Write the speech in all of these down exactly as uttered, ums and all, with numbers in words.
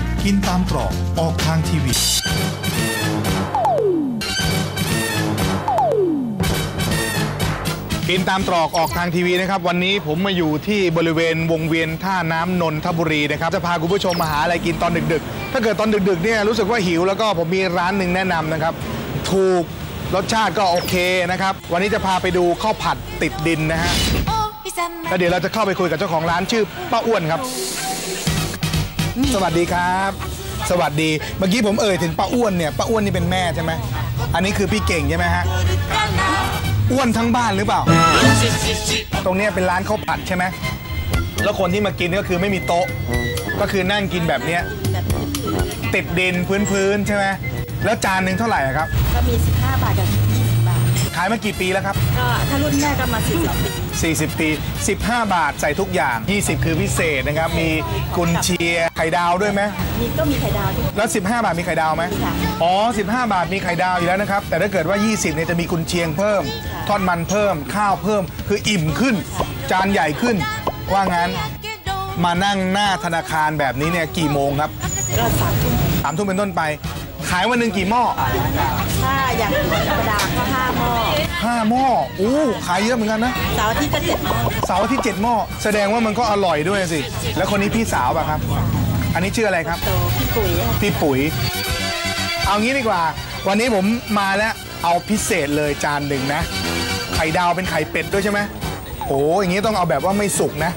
กินตามตรอกออกทางทีวีกินตามตรอกออกทางทีวีนะครับวันนี้ผมมาอยู่ที่บริเวณวงเวียนท่าน้ำนนทบุรีนะครับจะพาคุณผู้ชมมาหาอะไรกินตอนดึกๆถ้าเกิดตอนดึกๆเนี่ยรู้สึกว่าหิวแล้วก็ผมมีร้านหนึ่งแนะนำนะครับถูกรสชาติก็โอเคนะครับวันนี้จะพาไปดูข้าวผัดติดดินนะฮะแล้วเดี๋ยวเราจะเข้าไปคุยกับเจ้าของร้านชื่อป้าอ้วนครับสวัสดีครับสวัสดีเมื่อกี้ผมเอ่ยถึงป้าอ้วนเนี่ยป้าอ้วนนี่เป็นแม่ใช่ไหมอันนี้คือพี่เก่งใช่ไหมฮะอ้วนทั้งบ้านหรือเปล่าตรงนี้เป็นร้านข้าวผัดใช่ไหมแล้วคนที่มากินก็คือไม่มีโต๊ะก็คือนั่งกินแบบเนี้ยติดดินพื้นๆใช่ไหมแล้วจานหนึ่งเท่าไหร่ครับก็มีสิบห้าบาทกับยี่สิบบาทขายมากี่ปีแล้วครับก็ถ้ารุ่นแม่ก็มาสี่สิบปีสี่สิบปีสิบห้าบาทใส่ทุกอย่างยี่สิบคือพิเศษนะครับมีกุนเชียร์ไข่ดาวด้วยไหมมีก็มีไข่ดาวด้วยแล้วสิบห้าบาทมีไข่ดาวไหมอ๋อสิบห้าบาทมีไข่ดาวอยู่แล้วนะครับแต่ถ้าเกิดว่ายี่สิบเนี่ยจะมีกุนเชียงเพิ่มทอดมันเพิ่มข้าวเพิ่มคืออิ่มขึ้นจานใหญ่ขึ้นว่างั้นมานั่งหน้าธนาคารแบบนี้เนี่ยกี่โมงครับก็สามทุ่มสามทุ่มเป็นต้นไปขายวันหนึ่งกี่หม้อถ้าอย่างธรรมดาก็ห้าหม้อห้าหม้ออู้ขายเยอะเหมือนกันนะเสาร์อาทิตย์ก็เจ็ดหม้อเสาร์อาทิตย์เจ็ดหม้อแสดงว่ามันก็อร่อยด้วยสิแล้วคนนี้พี่สาวป่ะครับอันนี้ชื่ออะไรครับพี่ปุ๋ยพี่ปุ๋ยเอางี้ดีกว่าวันนี้ผมมาแล้วเอาพิเศษเลยจานหนึ่งนะไข่ดาวเป็นไข่เป็ดด้วยใช่ไหมโอ้อย่างนี้ต้องเอาแบบว่าไม่สุกนะ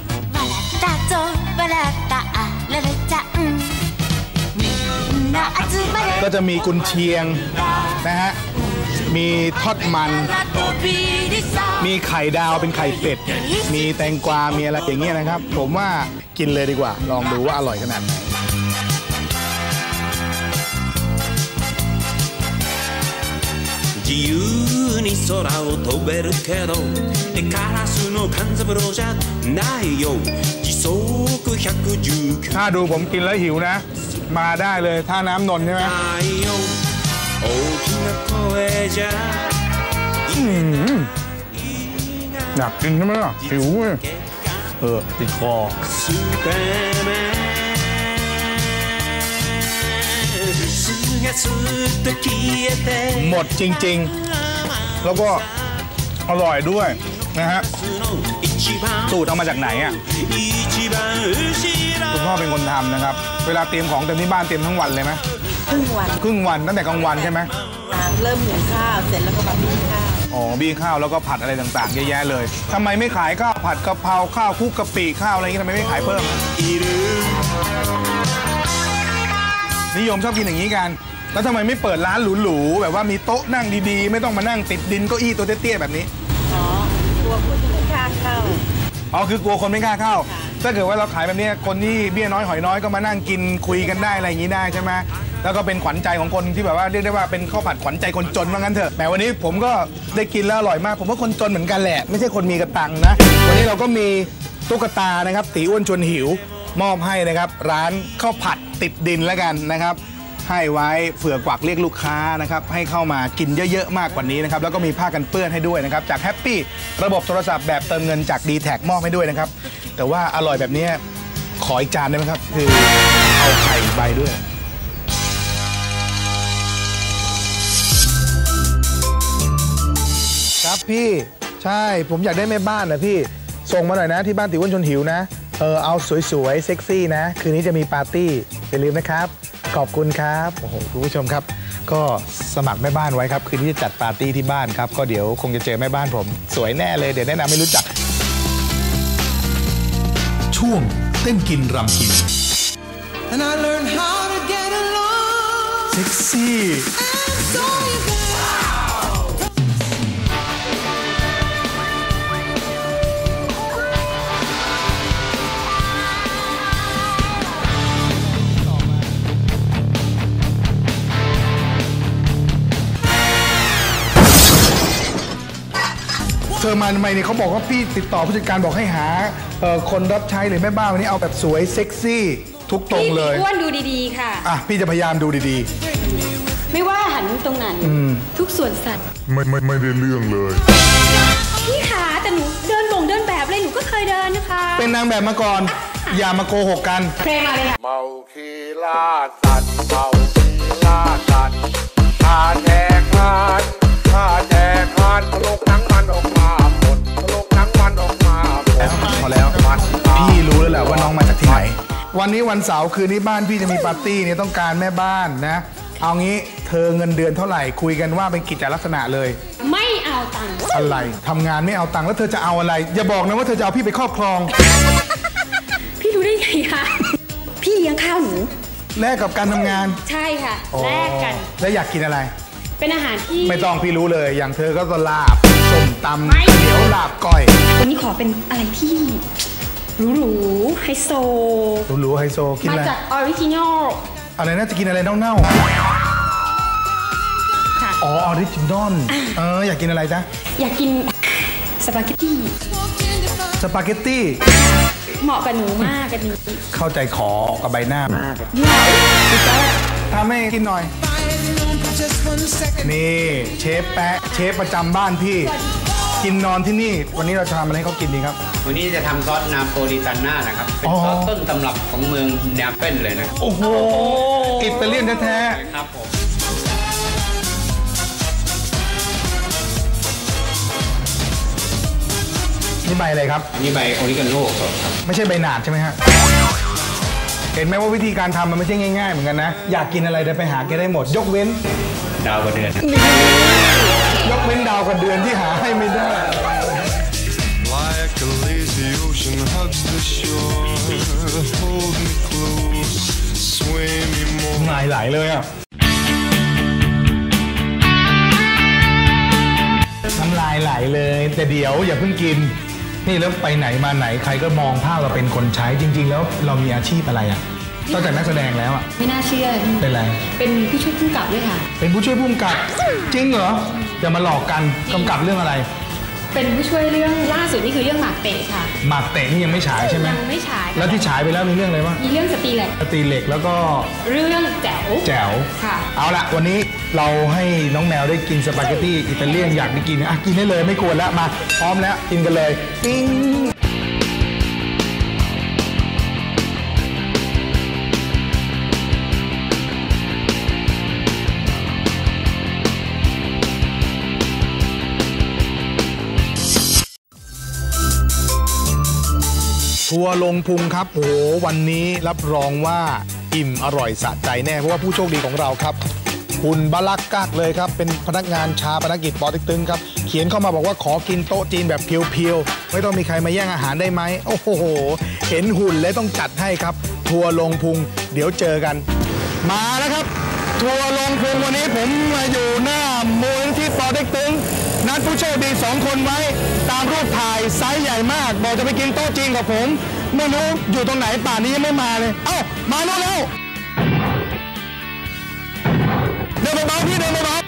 ก็จะมีกุนเชียงนะฮะมีทอดมันมีไข่ดาวเป็นไข่เป็ดมีแตงกวามีอะไรอย่างเงี้ยนะครับผมว่ากินเลยดีกว่าลองดูว่าอร่อยขนาดไหน自由に空を飛べるけどカラスの勘三郎じゃないよ時速ひゃくじゅうきゅうถ้าดูผมกินแล้วหิวนะมาได้เลยท่าน้ำนนท์ใช่ไหมอยากกินใช่ไหมล่ะหิวเออติดคอหมดจริงๆแล้วก็อร่อยด้วยนะฮะสูตรเอามาจากไหนอ่ะคุณพ่อเป็นคนทำนะครับเวลาเตรียมของเต็มที่บ้านเตรียมทั้งวันเลยไหมครึ่งวันครึ่งวันตั้งแต่กลางวันใช่ไหมเริ่มหุงข้าวเสร็จแล้วก็มาบี้ข้าวอ๋อบี้ข้าวแล้วก็ผัดอะไรต่างๆเยอะแยะเลยทำไมไม่ขายข้าวผัดกะเพราข้าวคลุกกะปิข้าวอะไรอย่างนี้ทำไมไม่ขายเพิ่มนิยมชอบกินอย่างนี้กันแล้วทำไมไม่เปิดร้านหรูๆแบบว่ามีโต๊ะนั่งดีๆไม่ต้องมานั่งติดดินเก้าอี้ตัวเตี้ยๆแบบนี้อ๋อกลัวคนไม่กล้าเข้าอ๋อคือกลัวคนไม่กล้าเข้าถ้าเกิดว่าเราขายแบบนี้คนที่เบี้ยน้อยหอยน้อยก็มานั่งกินคุยกันได้อะไรอย่างนี้ได้ใช่ไหมแล้วก็เป็นขวัญใจของคนที่แบบว่าเรียกได้ว่าเป็นข้าวผัดขวัญใจคนจนว่างั้นเถอะแต่วันนี้ผมก็ได้กินแล้วอร่อยมากผมว่าคนจนเหมือนกันแหละไม่ใช่คนมีกระตังนะวันนี้เราก็มีตุ๊กตานะครับตีอ้วนชวนหิวมอบให้นะครับร้านข้าวผัดติดดินแล้วกันนะครับให้ไว้เผื่อกวักเรียกลูกค้านะครับให้เข้ามากินเยอะๆมากกว่านี้นะครับแล้วก็มีผ้ากันเปื้อนให้ด้วยนะครับจากแฮปปี้ระบบโทรศัพท์แบบเติมเงินจาก ดี แท็ก มอบให้ด้วยนะครับแต่ว่าอร่อยแบบนี้ขออีกจานได้ไหมครับคือเอาไข่ใบด้วยครับพี่ใช่ผมอยากได้แม่บ้านนะพี่ส่งมาหน่อยนะที่บ้านติอ้วนชวนหิวนะเออเอาสวยๆเซ็กซี่นะคืนนี้จะมีปาร์ตี้อย่าลืมนะครับขอบคุณครับโอ้โหคุณผู้ชมครับก็สมัครแม่บ้านไว้ครับคืนนี้จะจัดปาร์ตี้ที่บ้านครับก็เดี๋ยวคงจะเจอแม่บ้านผมสวยแน่เลยเดี๋ยวแนะนำไม่รู้จักช่วงเต้นกินรำกินเซ็กซี่เธอมาทำไมเนี่ยเขาบอกว่าพี่ติดต่อผู้จัดการบอกให้หาคนรับใช้หรือแม่บ้านวันนี้เอาแบบสวยเซ็กซี่ทุกตรงเลยพี่อ้วนดูดีๆค่ะอ่ะพี่จะพยายามดูดีๆไม่ว่าหันตรงไหนทุกส่วนสัตว์ไม่ไม่ไม่ได้เรื่องเลยพี่ขาแต่หนูเดินบ่งเดินแบบเลยหนูก็เคยเดินนะคะเป็นนางแบบมาก่อนอย่ามาโกหกกันเพลงมาเลยค่ะเมาคีล่าสัตว์เมาคีล่าสัตว์ข้าแจกทานข้าแจกทานทะลุหนังมันออกมาหมดทะลุหนังมันออกมาหมดแล้วพอแล้วพี่รู้แล้วแหละว่าน้องมาจากที่ไหน วันนี้วันเสาร์คืนนี้บ้านพี่จะมีปาร์ตี้เนี่ยต้องการแม่บ้านนะ เอางี้เธอเงินเดือนเท่าไหร่คุยกันว่าเป็นกิจลักษณะเลยไม่เอาตังค์อะไรทำงานไม่เอาตังค์แล้วเธอจะเอาอะไร อย่าบอกนะว่าเธอจะเอาพี่ไปครอบครองพี่รู้ได้ไงคะพี่เลี้ยงข้าวหนูแลกกับการทำงานใช่ค่ะแลกกันแล้วอยากกินอะไรเป็นอาหารที่ไม่ต้องพี่รู้เลย อย่างเธอก็จะลาบส้มตำไม่เหนียวลาบก้อยวันนี้ขอเป็นอะไรที่หรูๆไฮโซหรูๆไฮโซกินมาอะไรจากออริจินอลอะไรนะจะกินอะไรเน่าค่ะๆอ๋อออริจินอลเอออยากกินอะไรจ๊ะอยากกินสปาเกตตี้สปาเกตตี้เหมาะกับหนูมากกันนี้เข้าใจขอกับใบหน้ามากทำให้กินหน่อย นี่เชฟแปะเชฟประจำบ้านพี่ กินนอนที่นี่ วันนี้เราจะทำอะไรให้เขากินดีครับวันนี้จะทำซอสนาโปลิตาน่านะครับ เป็นอ๋อซอสต้นตำรับของเมืองเนเปิลเลยนะโอ้โห อิตาเลียนแท้ครับผมๆนี่ใบอะไรครับอันนี้ใบออริกาโน่สดครับไม่ใช่ใบหนาดใช่ไหมฮะ เห็นไหมว่าวิธีการทำมันไม่ใช่ง่ายๆเหมือนกันนะ อยากกินอะไรเดินไปหาแกได้หมด ยกเว้นดาวกระเดือนยกเว้นดาวกับเดือนที่หาให้ไม่ได้ Like a lazy ocean hugs the shore, hold me close, sway me more. หงายไหลเลยอ่ะ น้ำลายไหลเลย แต่เดี๋ยวอย่าเพิ่งกิน นี่แล้วไปไหนมาไหนใครก็มองภาพเราเป็นคนใช้จริง ๆ แล้วเรามีอาชีพอะไรอ่ะนอกจากนักแสดงแล้วอ่ะไม่น่าเชื่อเป็นอะไรเป็นผู้ช่วยผู้กำกับด้วยค่ะเป็นผู้ช่วยผู้กำกับ จริงเหรออย่ามาหลอกกันกำกับเรื่องอะไรเป็นผู้ช่วยเรื่องล่าสุดนี่คือเรื่องหมากเตะค่ะหมากเตะนี่ยังไม่ฉายใช่ไหมยังไม่ฉายแล้วที่ฉายไปแล้วมีเรื่องอะไรบ้างมีเรื่องสตรีแหลกสตรีเหล็กแล้วก็เรื่องแจ๋วแจ๋วค่ะเอาละวันนี้เราให้น้องแมวได้กินสปาเกตตี้อิตาเลียนอยากได้กินอ่ะกินได้เลยไม่กลัวแล้วมาพร้อมแล้วกินกันเลยปิ้งทัวร์ลงพุงครับโอ้โหวันนี้รับรองว่าอิ่มอร่อยสะใจแน่เพราะว่าผู้โชคดีของเราครับคุณบาลักกากเลยครับเป็นพนักงานชาปนกิจปอเต็กตึงครับเขียนเข้ามาบอกว่าขอกินโต๊ะจีนแบบเพียวๆไม่ต้องมีใครมาแย่งอาหารได้ไหมโอ้โหเห็นหุ่นเลยต้องจัดให้ครับทัวร์ลงพุงเดี๋ยวเจอกัน มาแล้วครับทัวร์ลงพุงวันนี้ผมมาอยู่หน้ามูลที่ปอเต็กตึงนัดผู้โชคดีสองคนไว้ตามรูปถ่ายไซส์ใหญ่มากบอกจะไปกินโต๊ะจีนกับผมไม่รู้อยู่ตรงไหนป่านนี้ยังไม่มาเลยเอ้ามาแล้วแล้วเดินเบาๆพี่เดินเบา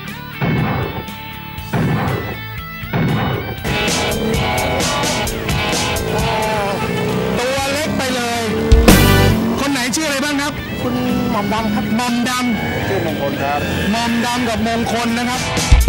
ๆตัวเล็กไปเลย คนไหนชื่ออะไรบ้างครับคุณหม่อมดำครับหม่อมดำชื่อมงคลครับหม่อมดำกับมงคลนะครับ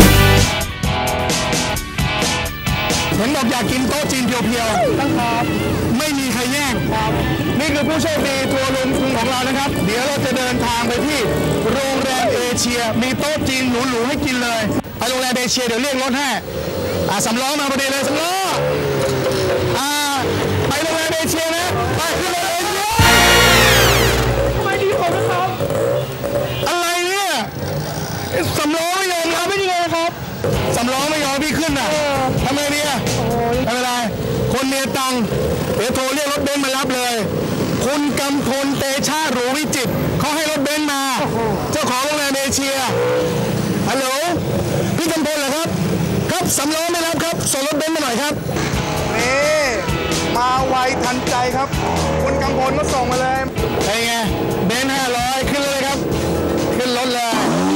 เห็นบอกอยากกินโต๊ะจีนเพียวๆตั้งครับไม่มีใครแย่งครับนี่คือผู้โชคดีทัวร์ลงพุงของเรานะครับเดี๋ยวเราจะเดินทางไปที่โรงแรมเอเชียมีโต๊ะจีนหรูๆให้กินเลยไปโรงแรมเอเชียเดี๋ยวเรียกรถให้อ่าสำล้อมาพอดีเลยสำล้ออ่าไปโรงแรมเอเชียนะไปขึ้นโรงแรมเอเชียทำไมดีผมนะครับอะไรเนี่ยสำล้อไม่ยอมรับไม่ยังไงครับสำล้อไม่ยอมพี่ขึ้นอ่ะทำไมเนี่ยไม่เป็นไรคนเมียตังเดี๋ยวโทรเรียกรถเบนซ์มารับเลยคุณกำพลเตชะหรูวิจิตรเขาให้รถเบนซ์มาเจ้าของโรงแรมเอเชียฮัลโหลพี่กำพลเหรอครับครับสำล้อไม่รับครับส่งรถเบนซ์มาหน่อยครับนี่มาไวทันใจครับคุณกำพลก็ส่งมาเลยเป็นไงเบนซ์ห้าร้อยขึ้นเลยครับขึ้นรถเลย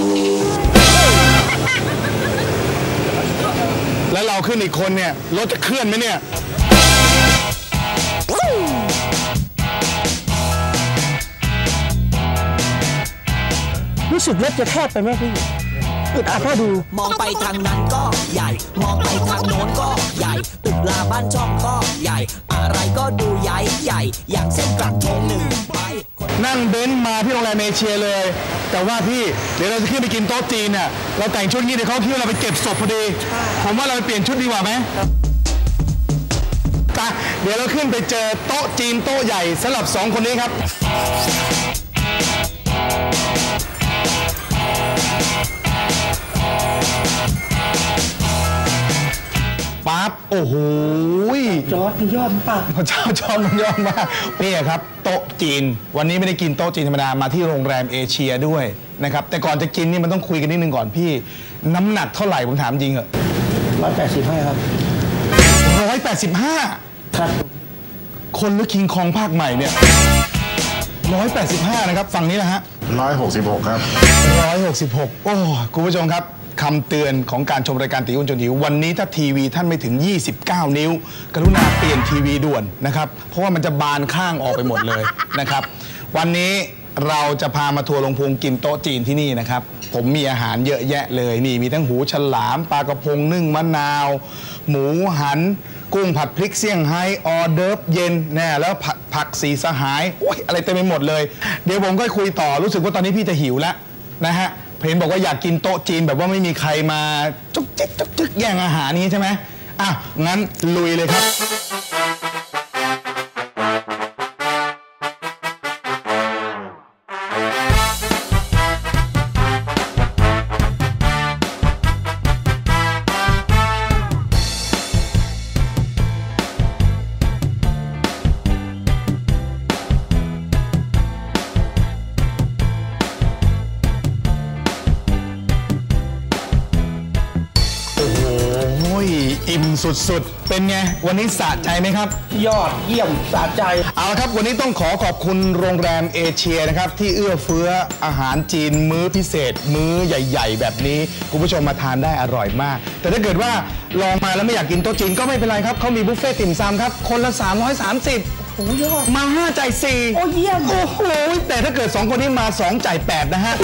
แล้วเราขึ้นอีกคนเนี่ยรถจะเคลื่อนไหมเนี่ยรู้สึกรถจะแคบไปไหมพี่อึดอัดพ่อดูมองไปทางนั้นก็ใหญ่ มองไปทางโน้นก็ใหญ่ตึกลาบ้านช่องก็ใหญ่ อะไรก็ดูใหญ่ใหญ่อย่างเส้นกระทงหนึ่งใบนั่งเบนซ์มาที่โรงแรมเอเชียเลย แต่ว่าพี่เดี๋ยวเราจะขึ้นไปกินโต๊ะจีนเนี่ยเราแต่งชุดนี้เดี๋ยวเขาคิดว่าเราไปเก็บศพพอดีผมว่าเราไปเปลี่ยนชุดดีกว่าไหมไปเดี๋ยวเราขึ้นไปเจอโต๊ะจีนโต๊ะใหญ่สำหรับสองคนนี้ครับปั๊บโอ้โหจอดมันยอดมากพระเจ้าจอดมันยอดมากนี่ครับโต๊ะจีนวันนี้ไม่ได้กินโต๊ะจีนธรรมดามาที่โรงแรมเอเชียด้วยนะครับแต่ก่อนจะกินนี่มันต้องคุยกันนิดนึงก่อนพี่น้ำหนักเท่าไหร่ผมถามจริงเหรอร้อยแปดสิบห้าครับร้อยแปดสิบห้าครับคนหรือคิงคองภาคใหม่เนี่ยร้อยแปดสิบห้านะครับฝั่งนี้นะฮะร้อยหกสิบหกครับร้อยหกสิบหกโอ้คุณผู้ชมครับคำเตือนของการชมรายการตีอ้วนจนหิววันนี้ถ้าทีวีท่านไม่ถึงยี่สิบเก้านิ้วกรุณาเปลี่ยนทีวีด่วนนะครับเพราะว่ามันจะบานข้างออกไปหมดเลยนะครับวันนี้เราจะพามาทัวร์ลงพุงกินโต๊ะจีนที่นี่นะครับผมมีอาหารเยอะแยะเลยนี่มีทั้งหูฉลามปลากระพงนึ่งมะนาวหมูหันกุ้งผัดพริกเซี่ยงไฮ้ออเดิร์ฟเย็นแน่แล้วผัดผักสีสหายโอ้ยอะไรเต็มไปหมดเลยเดี๋ยวผมก็คุยต่อรู้สึกว่าตอนนี้พี่จะหิวแล้วนะฮะเห็นบอกว่าอยากกินโต๊ะจีนแบบว่าไม่มีใครมาจุกจิกจุกจิกแย่งอาหารนี้ใช่ไหมอ่ะงั้นลุยเลยครับอิ่มสุดๆเป็นไงวันนี้สะใจไหมครับยอดเยี่ยมสะใจเอาละครับวันนี้ต้องขอขอบคุณโรงแรมเอเชียนะครับที่เอื้อเฟื้ออาหารจีนมื้อพิเศษมื้อใหญ่ๆแบบนี้คุณผู้ชมมาทานได้อร่อยมากแต่ถ้าเกิดว่าลองมาแล้วไม่อยากกินโต๊ะจีนก็ไม่เป็นไรครับเขามีบุฟเฟ่ต์ติ่มซำครับคนละสามร้อยสามสิบโอ้ยอดมาห้าจ่ายสี่โอ้เยี่ยมโอ้โหแต่ถ้าเกิดสองคนนี้มาสองจ่ายแปดนะฮะ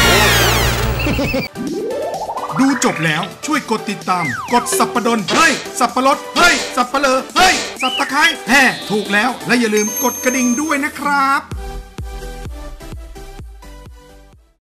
ดูจบแล้วช่วยกดติดตามกดสับปะดนเฮ้ยสับปะรดเฮ้ยสับปะเลอเฮ้ยสับตะไคร้แห่ถูกแล้วและอย่าลืมกดกระดิ่งด้วยนะครับ